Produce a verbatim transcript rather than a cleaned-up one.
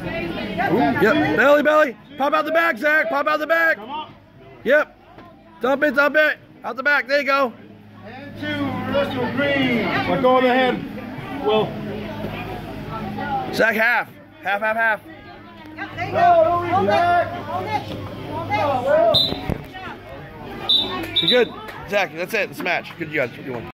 Yep, belly, belly. Pop out the back, Zach. Pop out the back. Yep. Dump it, dump it. Out the back. There you go. And two, Russell Green. Let go of the head. Will. Zach, half. Half, half, half. Yep, there you go. Hold it. Hold it. Hold it. You're good. Zach, that's it. That's the match. Good, you guys. You won.